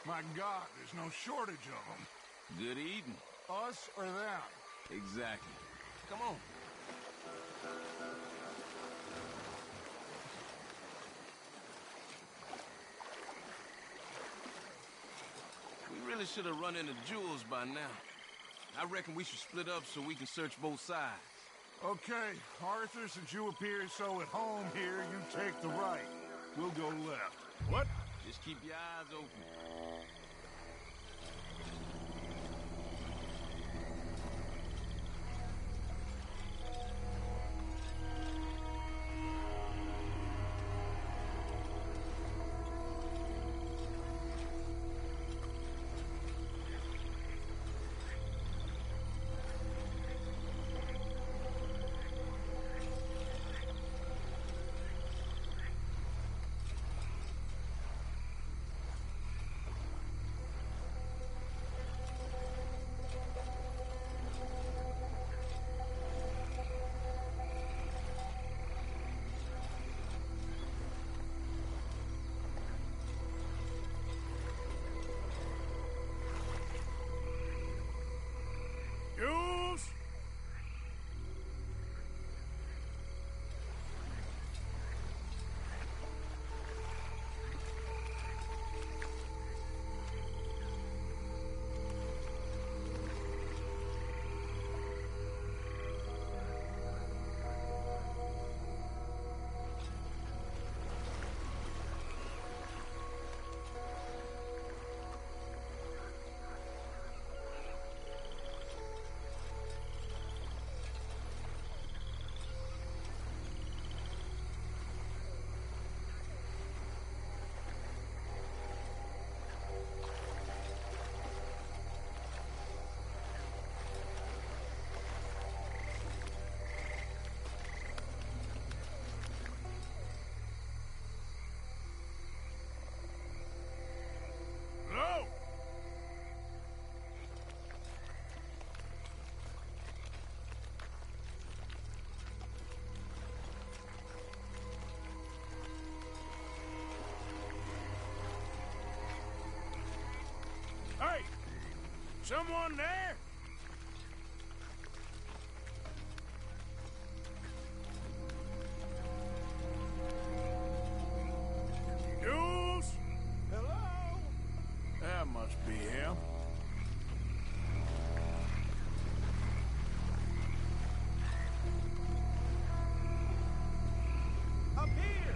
My God, there's no shortage of them. Good eating. Us or them? Exactly. Come on. We really should have run into Jules by now. I reckon we should split up so we can search both sides. Okay, Arthur, since you appear so at home here, you take the right. We'll go left. What? Just keep your eyes open. Jules! No! Hey! Someone there? Jules? Hello? That must be him. Up here!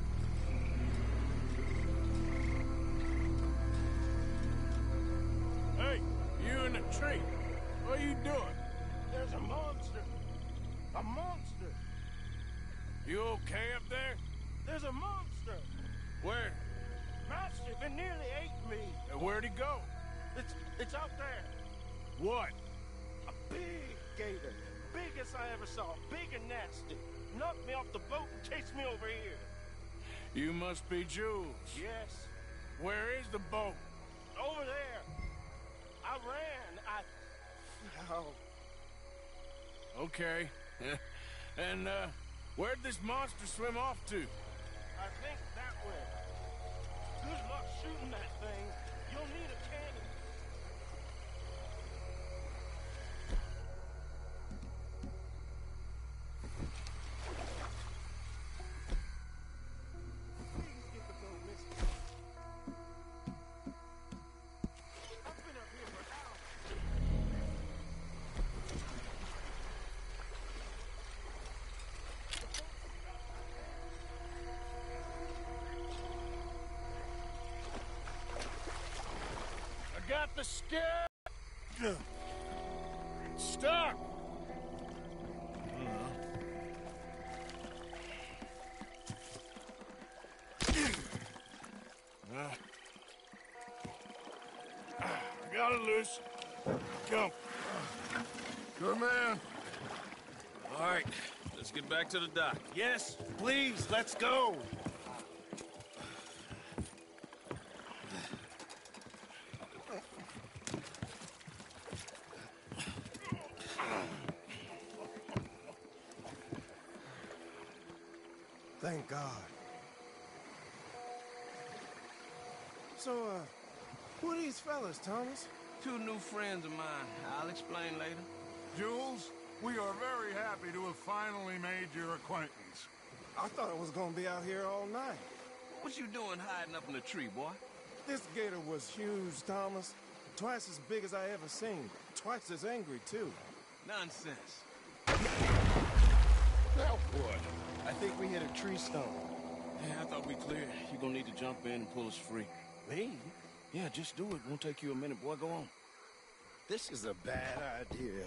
Hey, you in the tree. What are you doing? There's a monster. A monster. You okay up there? There's a monster. Where? Massive, it nearly ate me. And where'd he go? It's out there. What? A big gator. Biggest I ever saw. Big and nasty. Knocked me off the boat and chased me over here. You must be Jules. Yes. Where is the boat? Over there. I ran. Oh. Okay. And, where'd this monster swim off to? I think that way. Good luck shooting that thing. You'll need a cannon. Please get the boat, mister. I've been up here for hours. I got the scare. Stop! I got it loose. Come. Good man. All right, let's get back to the dock. Yes, please, let's go. Thank God. So, Who are these fellas, Thomas? Two new friends of mine. I'll explain later. Jules, we are very happy to have finally made your acquaintance. I thought I was gonna be out here all night. What you doing hiding up in the tree, boy? This gator was huge, Thomas. Twice as big as I ever seen. Twice as angry, too. Nonsense. Now what? I think we hit a tree stump. Yeah, I thought we cleared. You gonna need to jump in and pull us free. Me? Yeah, just do it. Won't take you a minute, boy. Go on. This is a bad idea.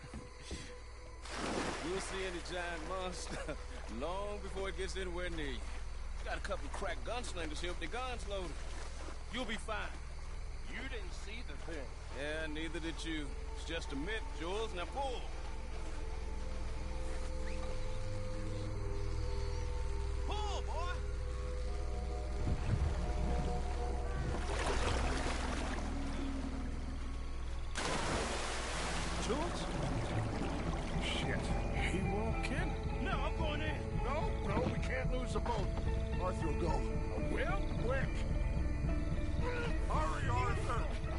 You'll see any giant monster long before it gets anywhere near you. Got a couple of crack gunslingers here with their guns loaded. You'll be fine. You didn't see the thing. Yeah, neither did you. It's just a myth, Jules. Now pull. Pull, boy! Jules? Shit. He won't kid. No, I'm going in. No, we can't lose the boat. Arthur will go. Will? Quick. Hurry, Arthur!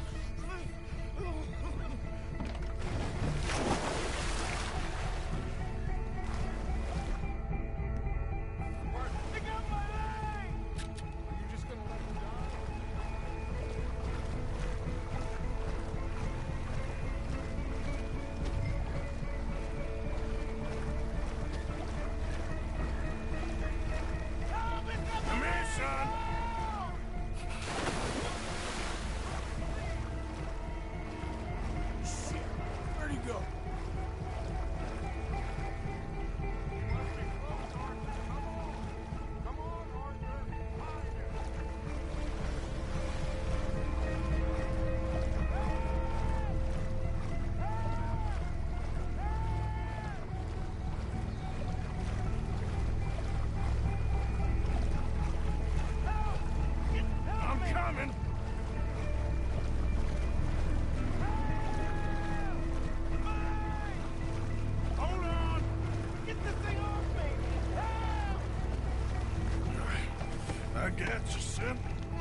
Pick up my leg! Are you just gonna let him die? Come here, son. Shit! Where'd he go? Come on, Arthur! Behind you. I'm coming. Hold on. Get this thing off me! Help! I got you, son.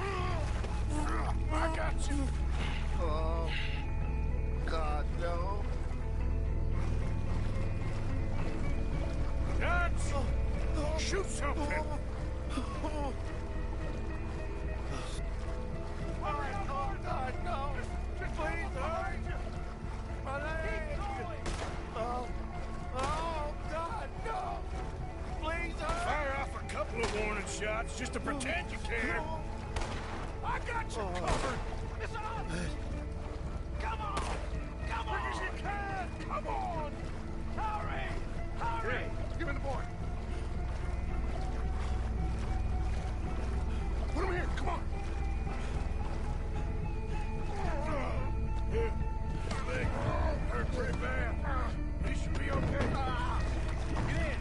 I got you. Oh, God, no. Guts! Shoot something. Oh, God, no. Please, hurry. My leg. Oh, God, no. Please, hurry. Fire off a couple of warning shots just to pretend you care. I got you covered. It's on. Come on. Come Quick as on. you can. Come on. Hurry. Hurry. Here, give me the boy. Put him here. Come on. Here. Leg. Hurt pretty bad. He should be okay. Get in.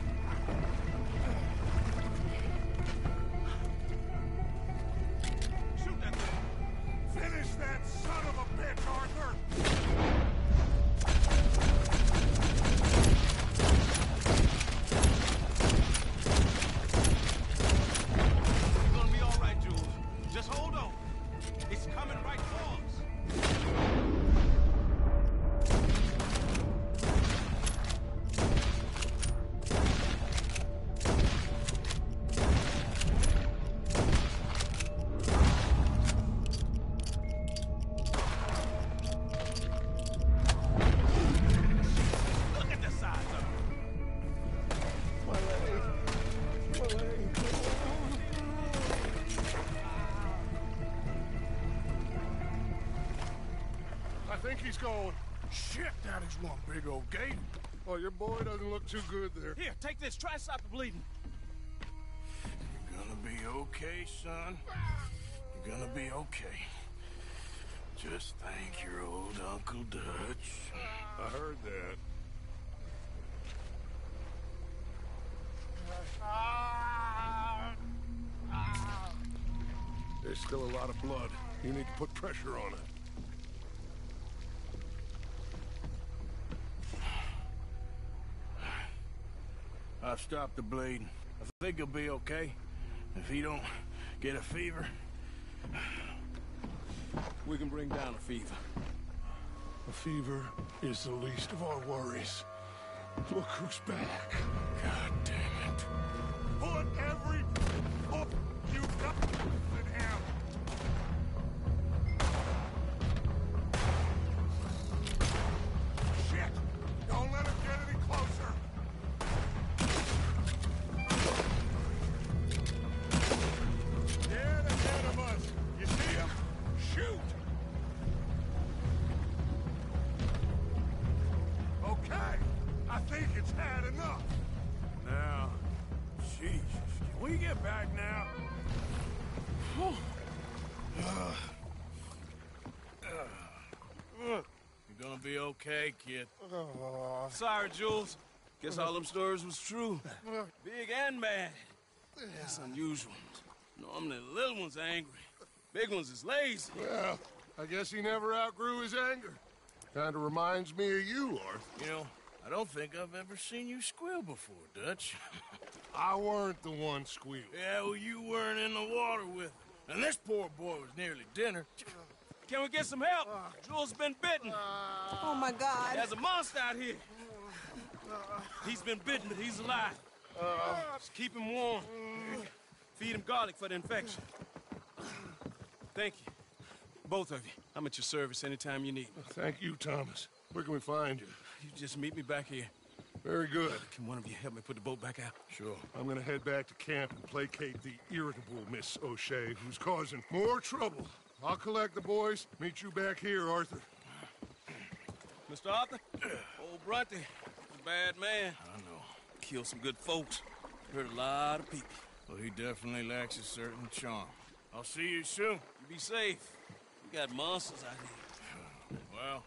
Shoot that thing. Finish that son of a bitch, Arthur! It's gonna be all right, Jules. Just hold on. It's coming right for us. Look at the size of it. My leg. My leg. I think he's going. Shit, that is one big old gator. Oh, your boy doesn't look too good there. Here, take this. Try and stop the bleeding. You're gonna be okay, son. You're gonna be okay. Just thank your old Uncle Dutch. I heard that. There's still a lot of blood. You need to put pressure on it. I've stopped the bleeding. I think he'll be okay. If he don't get a fever, we can bring down a fever. A fever is the least of our worries. Look who's back. God damn it. Put every foot you've got in him. Shit! Don't let him get any closer. Dead ahead of us. You see him? Shoot! Okay, I think it's had enough. Now, Jesus, can we get back now? You're gonna be okay, kid. Sorry, Jules. Guess all them stories was true. Big and mad. That's unusual. Normally the little ones are angry. Big ones is lazy. Well, I guess he never outgrew his anger. Kinda reminds me of you, Arthur. You know, I don't think I've ever seen you squeal before, Dutch. I weren't the one squealing. Yeah, well, you weren't in the water with him. And this poor boy was nearly dinner. Can we get some help? Jules been bitten. Oh my God. There's a monster out here. He's been bitten, but he's alive. Just keep him warm. Feed him garlic for the infection. Thank you. Both of you. I'm at your service anytime you need me. Thank you, Thomas. Where can we find you? You just meet me back here. Very good. Can one of you help me put the boat back out? Sure. I'm gonna head back to camp and placate the irritable Miss O'Shea, who's causing more trouble. I'll collect the boys. Meet you back here, Arthur. Mr. Arthur? Old Brunty. A bad man. I know. Killed some good folks. Hurt a lot of people. Well, he definitely lacks a certain charm. I'll see you soon. You be safe. We got monsters out here. Well,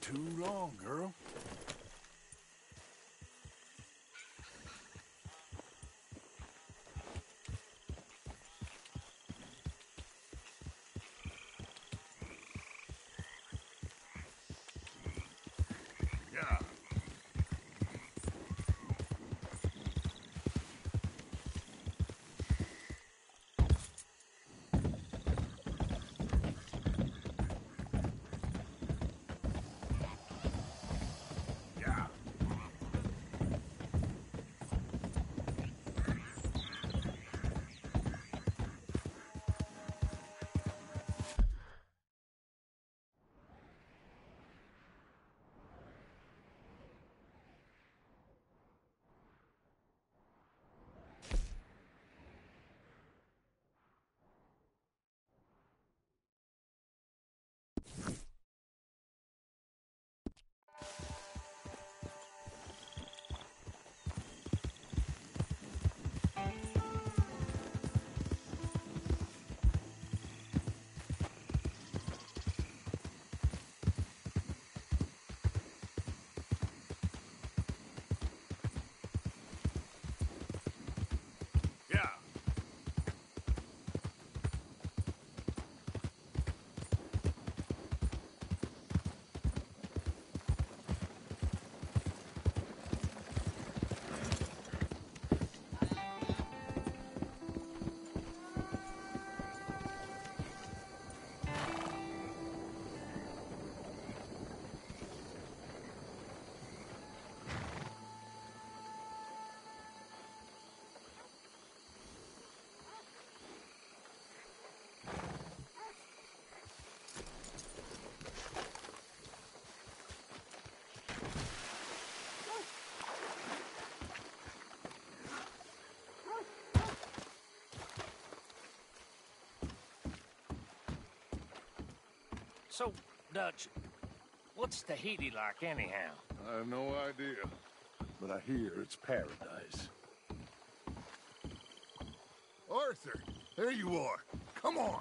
too long, girl. Yeah. Yeah. Yeah. So, Dutch, what's Tahiti like anyhow? I have no idea, but I hear it's paradise. Arthur, there you are. Come on.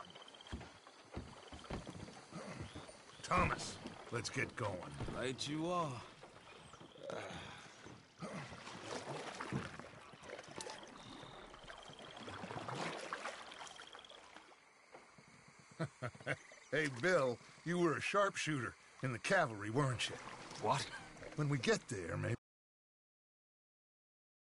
Thomas, let's get going. Right you are. Hey, Bill, you were a sharpshooter in the cavalry, weren't you? What? When we get there, maybe...